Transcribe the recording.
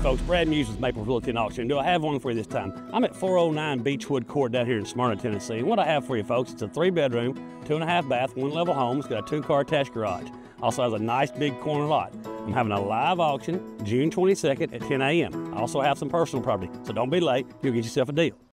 folks, Brad Muse with Maple Realty and Auction. Do I have one for you this time? I'm at 409 Beechwood Court down here in Smyrna, Tennessee. And what I have for you folks, it's a 3-bedroom, 2.5 bath, 1-level home. It's got a 2-car attached garage. Also has a nice big corner lot. I'm having a live auction June 22nd at 10 a.m. I also have some personal property, so don't be late. You'll get yourself a deal.